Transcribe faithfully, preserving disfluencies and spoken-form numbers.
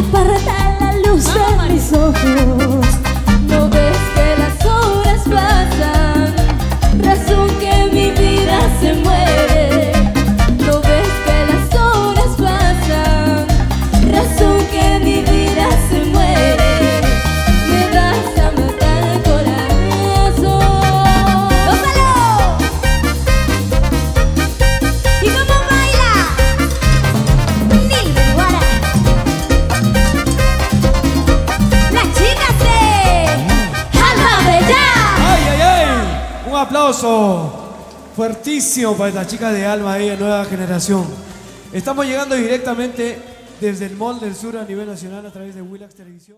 parta la luz de mis ojos. No ves que las horas pasan, razón que mi vida se muere. No ves que las horas pasan, razón que mi vida se muere. Me vas a matar el corazón. ¡Gózalo! ¿Y cómo baila? Nilde Guara. Las chicas de Alma Bella. ¡Ay, ay, ay! Un aplauso fuertísimo para esta chica de Alma Bella, nueva generación. Estamos llegando directamente desde el Mall del Sur a nivel nacional a través de Willax Televisión.